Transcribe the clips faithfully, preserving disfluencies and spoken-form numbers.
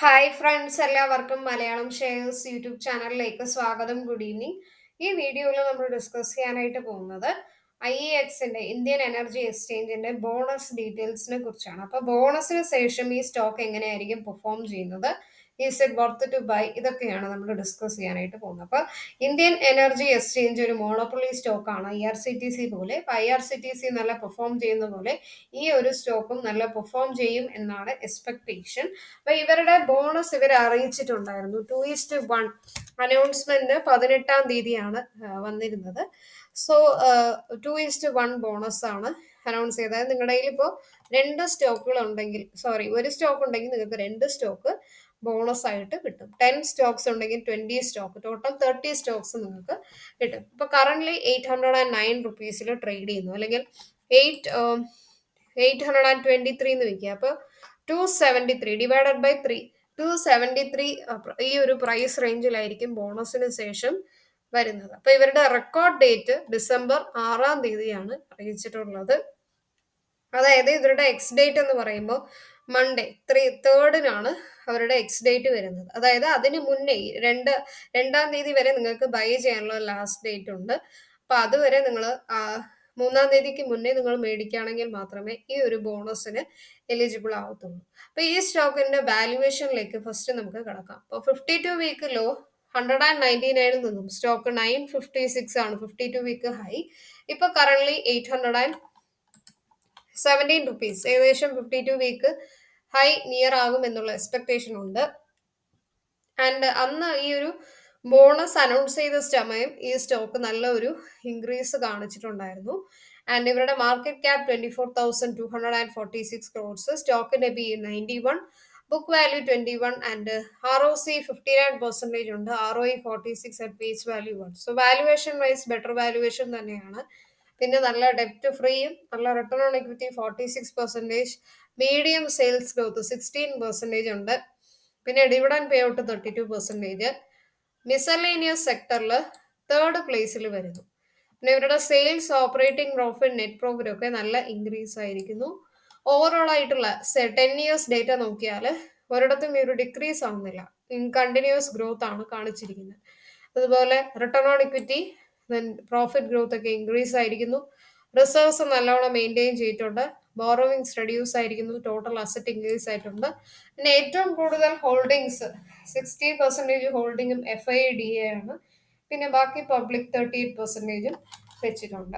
Hi friends എല്ലാവർക്കും Malayalam shares YouTube ചാനലിലേക്ക് സ്വാഗതം. Good evening. ഈ വീഡിയോയിൽ നമ്മൾ ഡിസ്കസ് ചെയ്യാനായിട്ട് പോകുന്നത് ഐ ഇ എക്സിന്റെ ഇന്ത്യൻ എനർജി എക്സ്ചേഞ്ചിന്റെ ബോണസ് ഡീറ്റെയിൽസിനെ കുറിച്ചാണ്. അപ്പോൾ ബോണസിന് ശേഷം ഈ സ്റ്റോക്ക് എങ്ങനെയായിരിക്കും പെർഫോം ചെയ്യുന്നത്, is it worth to buy, ഇതൊക്കെയാണ് നമ്മൾ ഡിസ്കസ് ചെയ്യാനായിട്ട് പോകുന്നത്. അപ്പോൾ ഇന്ത്യൻ എനർജി എക്സ്ചേഞ്ച് ഒരു മോണോപ്പൊളി സ്റ്റോക്കാണ്, I R C T C പോലെ. അപ്പോൾ I R C T C നല്ല പെർഫോം ചെയ്യുന്ന പോലെ ഈ ഒരു സ്റ്റോക്കും നല്ല പെർഫോം ചെയ്യും എന്നാണ് എക്സ്പെക്ടേഷൻ. അപ്പൊ ഇവരുടെ ബോണസ് ഇവർ അറിയിച്ചിട്ടുണ്ടായിരുന്നു. ടു ഈസ്റ്റ് വൺ അനൗൺസ്മെന്റ് പതിനെട്ടാം തീയതിയാണ് വന്നിരുന്നത്. So two is to one bonus ആണ് അനൗൺസ് ചെയ്തത്. നിങ്ങളുടെ കയ്യിൽ ഇപ്പോൾ രണ്ട് സ്റ്റോക്കുകൾ ഉണ്ടെങ്കിൽ, സോറി ഒരു സ്റ്റോക്ക് ഉണ്ടെങ്കിൽ നിങ്ങൾക്ക് രണ്ട് സ്റ്റോക്ക് ബോണസ് ആയിട്ട് കിട്ടും. ടെൻ സ്റ്റോക്സ് ഉണ്ടെങ്കിൽ twenty stock, total thirty stocks നിങ്ങൾക്ക് കിട്ടും. ഇപ്പൊ current eight hundred and nine റുപ്പീസിൽ ട്രേഡ് ചെയ്യുന്നു, അല്ലെങ്കിൽ eight eight hundred and twenty three എന്ന് വെക്കുക. അപ്പൊ two seventy three divided by three, two seventy three ഈ ഒരു പ്രൈസ് റേഞ്ചിലായിരിക്കും ബോണസിന് ശേഷം വരുന്നത്. അപ്പൊ ഇവരുടെ റെക്കോർഡ് ഡേറ്റ് ഡിസംബർ ആറാം തീയതിയാണ് അറിയിച്ചിട്ടുള്ളത്. അതായത് ഇവരുടെ എക്സ് ഡേറ്റ് എന്ന് പറയുമ്പോൾ മൺഡേ ത്രീ തേർഡിനാണ് അവരുടെ എക്സ് ഡേറ്റ് വരുന്നത്. അതായത് അതിന് മുന്നേ രണ്ട് രണ്ടാം തീയതി വരെ നിങ്ങൾക്ക് ബൈ ചെയ്യാനുള്ള ലാസ്റ്റ് ഡേറ്റ് ഉണ്ട്. അപ്പൊ അതുവരെ നിങ്ങൾ മൂന്നാം തീയതിക്ക് മുന്നേ നിങ്ങൾ മേടിക്കുകയാണെങ്കിൽ മാത്രമേ ഈ ഒരു ബോണസിന് എലിജിബിൾ ആവത്തുള്ളൂ. അപ്പൊ ഈ സ്റ്റോക്കിന്റെ വാല്യുവേഷനിലേക്ക് ഫസ്റ്റ് നമുക്ക് കിടക്കാം. അപ്പൊ fifty two week low hundred and ninety നയനിൽ നിന്നും സ്റ്റോക്ക് നയൻ ഫിഫ്റ്റി സിക്സ് ആണ് ഫിഫ്റ്റി ടു വീക്ക് ഹൈ. ഇപ്പൊ current eight hundred and seventeen rupees, ഏകദേശം fifty two week high near ആകും എന്നുള്ള എക്സ്പെക്ടേഷൻ ഉണ്ട്. ആൻഡ് അന്ന് ഈ ഒരു ബോണസ് അനൗൺസ് ചെയ്ത സമയം ഈ സ്റ്റോക്ക് നല്ല ഒരു ഇൻക്രീസ് കാണിച്ചിട്ടുണ്ടായിരുന്നു. ആൻഡ് ഇവരുടെ market cap twenty four thousand two hundred and forty six crores, സ്റ്റോക്കിന്റെ B ninety one, book value twenty one, and R O C fifty nine percentage ഉണ്ട്, R O E forty six and face value one. So valuation wise better valuation തന്നെയാണ്. പിന്നെ നല്ല ഡെപ്റ്റ് ഫ്രീയും നല്ല return on equity forty six percentage, medium sales growth sixteen percentage ഉണ്ട്. പിന്നെ dividend pay out thirty two percentage. Miscellaneous സെക്ടറിൽ third പ്ലേസിൽ വരുന്നു. പിന്നെ ഇവരുടെ sales, operating profit, net profit ഒക്കെ നല്ല ഇൻക്രീസ് ആയിരിക്കുന്നു. ഓവറോൾ ആയിട്ടുള്ള ടെൻ ഇയേഴ്സ് ഡേറ്റ നോക്കിയാൽ ഒരിടത്തും ഈ ഒരു ഡിക്രീസ് ആവുന്നില്ല, ഇൻ കണ്ടിന്യൂസ് ഗ്രോത്ത് ആണ് കാണിച്ചിരിക്കുന്നത്. അതുപോലെ return on equity, profit growth ഒക്കെ ഇൻക്രീസ് ആയിരിക്കുന്നു. റിസർവ്സ് നല്ലോണം മെയിൻറ്റെയിൻ ചെയ്തിട്ടുണ്ട്. ബോറോവിങ്സ് റെഡ്യൂസ് ആയിരിക്കുന്നു. ടോട്ടൽ അസറ്റ് ഇൻക്രീസ് ആയിട്ടുണ്ട്. പിന്നെ ഏറ്റവും കൂടുതൽ ഹോൾഡിങ്സ് സിക്സ്റ്റി പെർസെൻറ്റേജ് ഹോൾഡിങ്ങും എഫ് ഐ ഡി എ ആണ്. പിന്നെ ബാക്കി പബ്ലിക് തേർട്ടി എയ്റ്റ് പെർസെൻറ്റേജും വെച്ചിട്ടുണ്ട്.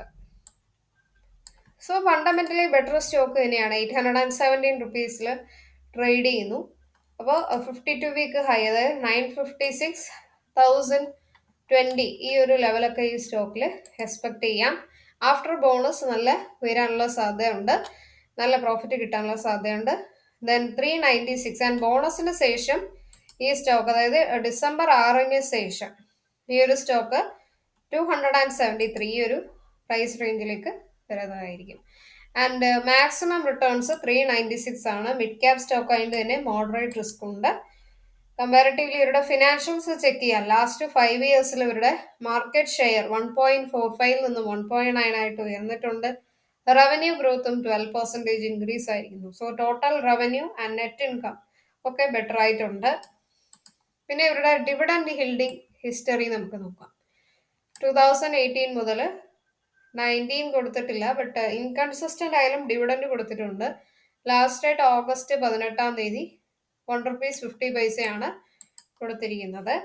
സോ ഫണ്ടമെന്റലി ബെറ്റർ സ്റ്റോക്ക് തന്നെയാണ്. എയ്റ്റ് ഹൺഡ്രഡ് ആൻഡ് സെവൻറ്റീൻ റുപ്പീസിൽ ട്രേഡ് ചെയ്യുന്നു. അപ്പോൾ ഫിഫ്റ്റി ടു വീക്ക് ഹൈ, അതായത് nine fifty six thousand twenty ഈ ഒരു ലെവലൊക്കെ ഈ സ്റ്റോക്കിൽ എക്സ്പെക്ട് ചെയ്യാം. ആഫ്റ്റർ ബോണസ് നല്ല ഉയരാനുള്ള സാധ്യതയുണ്ട്, നല്ല പ്രോഫിറ്റ് കിട്ടാനുള്ള സാധ്യതയുണ്ട്. Then three ninety six and ബോണസിന് ശേഷം ഈ സ്റ്റോക്ക്, അതായത് ഡിസംബർ ആറിന് ശേഷം ഈ ഒരു stock two hundred and seventy three ഈ ഒരു പ്രൈസ് റേഞ്ചിലേക്ക് വരുന്നതായിരിക്കും. And maximum returns three ninety six ആണ്. മിഡ് ക്യാപ് സ്റ്റോക്ക് ആയതുകൊണ്ട് തന്നെ മോഡറേറ്റ് റിസ്ക് ഉണ്ട്. കമ്പാരിറ്റീവ്ലി ഇവരുടെ ഫിനാൻഷ്യൽസ് ചെക്ക് ചെയ്യാം. ലാസ്റ്റ് ഫൈവ് ഇയേഴ്സിൽ ഇവരുടെ market share one point four ഫൈവിൽ നിന്ന് വൺ പോയിന്റ് നയൻ ആയിട്ട് ഉയർന്നിട്ടുണ്ട്. റവന്യൂ ഗ്രോത്തും ട്വൽവ് പെർസെൻറ്റേജ് ഇൻക്രീസ് ആയിരിക്കുന്നു. So total revenue and net income ഒക്കെ ബെറ്റർ ആയിട്ടുണ്ട്. പിന്നെ ഇവരുടെ ഡിവിഡൻഡ് ഹിൽഡിംഗ് ഹിസ്റ്ററി നമുക്ക് നോക്കാം. ടൂ തൗസൻഡ് എയ്റ്റീൻ മുതൽ നയൻറ്റീൻ കൊടുത്തിട്ടില്ല, ബട്ട് ഇൻകൺസിസ്റ്റന്റ് ആയാലും ഡിവിഡൻഡ് കൊടുത്തിട്ടുണ്ട്. ലാസ്റ്റ് ആയിട്ട് ഓഗസ്റ്റ് പതിനെട്ടാം തീയതി വൺ റുപ്പീസ് ഫിഫ്റ്റി പൈസയാണ് കൊടുത്തിരിക്കുന്നത്.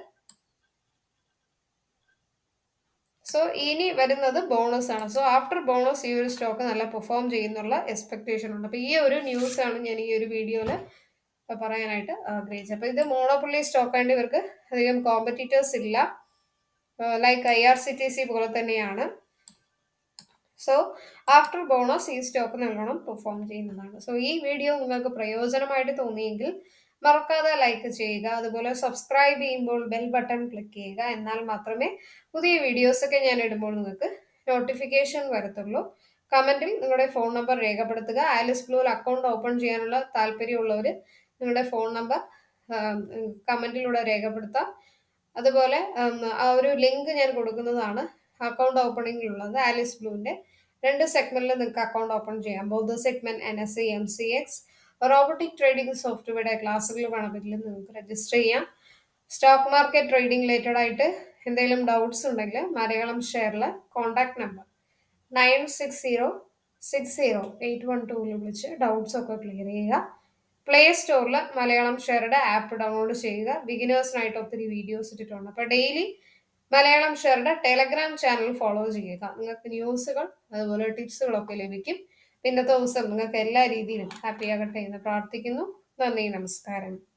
സോ ഇനി വരുന്നത് ബോണസ് ആണ്. സോ ആഫ്റ്റർ ബോണസ് ഈ ഒരു സ്റ്റോക്ക് നല്ല പെർഫോം ചെയ്യുന്നുള്ള എക്സ്പെക്ടേഷൻ ഉണ്ട്. അപ്പൊ ഈ ഒരു ന്യൂസ് ആണ് ഞാൻ ഈ ഒരു വീഡിയോയിൽ പറയാനായിട്ട് ആഗ്രഹിച്ചത്. അപ്പൊ ഇത് മോണോപ്പൊളി സ്റ്റോക്ക് ആയിട്ട് ഇവർക്ക് അധികം കോമ്പറ്റീറ്റേഴ്സ് ഇല്ല, like I R C T C പോലെ തന്നെയാണ്. സോ ആഫ്റ്റർ ബോണസ് ഈ സ്റ്റോക്ക് നല്ലോണം പെർഫോം ചെയ്യുന്നതാണ്. സോ ഈ വീഡിയോ നിങ്ങൾക്ക് പ്രയോജനമായിട്ട് തോന്നിയെങ്കിൽ മറക്കാതെ ലൈക്ക് ചെയ്യുക. അതുപോലെ സബ്സ്ക്രൈബ് ചെയ്യുമ്പോൾ ബെൽ ബട്ടൺ ക്ലിക്ക് ചെയ്യുക. എന്നാൽ മാത്രമേ പുതിയ വീഡിയോസ് ഒക്കെ ഞാൻ ഇടുമ്പോൾ നിങ്ങൾക്ക് നോട്ടിഫിക്കേഷൻ വരത്തുള്ളൂ. കമന്റിൽ നിങ്ങളുടെ ഫോൺ നമ്പർ രേഖപ്പെടുത്തുക. ആലിസ് ബ്ലൂവിൽ അക്കൗണ്ട് ഓപ്പൺ ചെയ്യാനുള്ള താല്പര്യമുള്ളവർ നിങ്ങളുടെ ഫോൺ നമ്പർ കമന്റിലൂടെ രേഖപ്പെടുത്താം. അതുപോലെ ആ ഒരു ലിങ്ക് ഞാൻ കൊടുക്കുന്നതാണ് അക്കൗണ്ട് ഓപ്പണിംഗിലുള്ളത്. ആലിസ് ബ്ലൂവിന്റെ രണ്ട് സെഗ്മെന്റിൽ നിങ്ങൾക്ക് അക്കൗണ്ട് ഓപ്പൺ ചെയ്യാം. Both segment N S C, M C X, robotic trading സോഫ്റ്റ്വെയറുടെ ക്ലാസ്സുകൾ വേണമെങ്കിൽ നിങ്ങൾക്ക് രജിസ്റ്റർ ചെയ്യാം. സ്റ്റോക്ക് മാർക്കറ്റ് ട്രേഡിംഗ് റിലേറ്റഡ് ആയിട്ട് എന്തെങ്കിലും ഡൗട്ട്സ് ഉണ്ടെങ്കിൽ മലയാളം ഷെയറിൽ contact number nine six zero six zero eight one ടൂവിൽ വിളിച്ച് ഡൗട്ട്സ് ഒക്കെ ക്ലിയർ ചെയ്യുക. പ്ലേ സ്റ്റോറിൽ മലയാളം ഷെയറുടെ ആപ്പ് ഡൗൺലോഡ് ചെയ്യുക. ബിഗിനേഴ്സിനായിട്ട് ഒത്തിരി വീഡിയോസ് ഇട്ടിട്ടുണ്ട്. അപ്പോൾ ഡെയിലി മലയാളം ഷെയറുടെ ടെലഗ്രാം ചാനൽ ഫോളോ ചെയ്യുക. നിങ്ങൾക്ക് ന്യൂസുകൾ അതുപോലെ ടിപ്സുകളൊക്കെ ലഭിക്കും. ഇന്നത്തെ ദിവസം നിങ്ങൾക്ക് എല്ലാ രീതിയിലും ഹാപ്പി ആകട്ടെ എന്ന് പ്രാർത്ഥിക്കുന്നു. നന്ദി, നമസ്കാരം.